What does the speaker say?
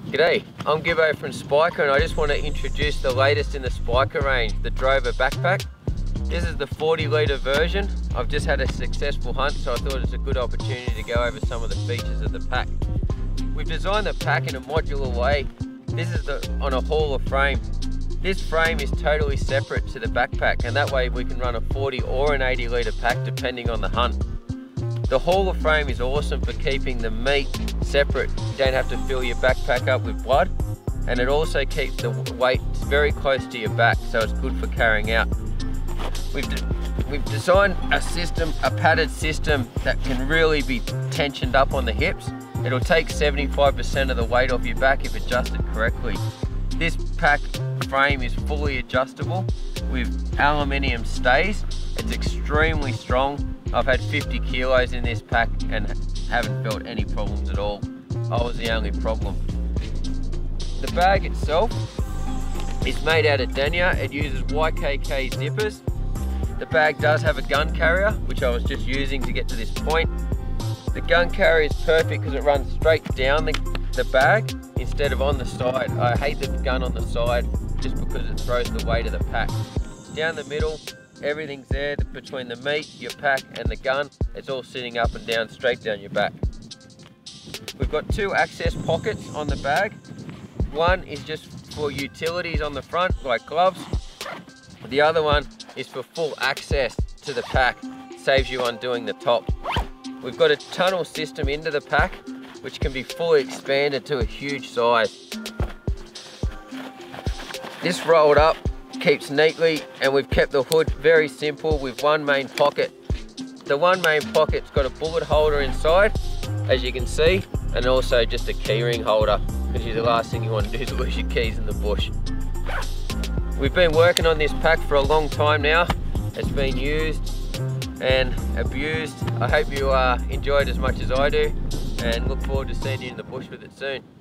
G'day, I'm Gibbo from Spyker and I just want to introduce the latest in the Spyker range, the Drover backpack. This is the 40 litre version. I've just had a successful hunt, so I thought it's a good opportunity to go over some of the features of the pack. We've designed the pack in a modular way. This is on a hauler frame. This frame is totally separate to the backpack, and that way we can run a 40 or an 80 litre pack depending on the hunt. The hauler frame is awesome for keeping the meat separate. You don't have to fill your backpack up with blood, and it also keeps the weight very close to your back, so it's good for carrying out. We've designed a system, a padded system that can really be tensioned up on the hips. It'll take 75% of the weight off your back if adjusted correctly. This pack frame is fully adjustable with aluminium stays. It's extremely strong. I've had 50 kilos in this pack and haven't felt any problems at all. I was the only problem. The bag itself is made out of denier. It uses YKK zippers. The bag does have a gun carrier, which I was just using to get to this point. The gun carrier is perfect because it runs straight down the bag instead of on the side. I hate the gun on the side just because it throws the weight of the pack. Down the middle, everything's there between the meat, your pack and the gun. It's all sitting up and down, straight down your back. We've got two access pockets on the bag. One is just for utilities on the front, like gloves. The other one is for full access to the pack. Saves you undoing the top. We've got a tunnel system into the pack, which can be fully expanded to a huge size. This rolled up keeps neatly, and we've kept the hood very simple with one main pocket. The one main pocket's got a bullet holder inside, as you can see, and also just a keyring holder, because the last thing you want to do is lose your keys in the bush. We've been working on this pack for a long time now. It's been used and abused. I hope you enjoy it as much as I do, and look forward to seeing you in the bush with it soon.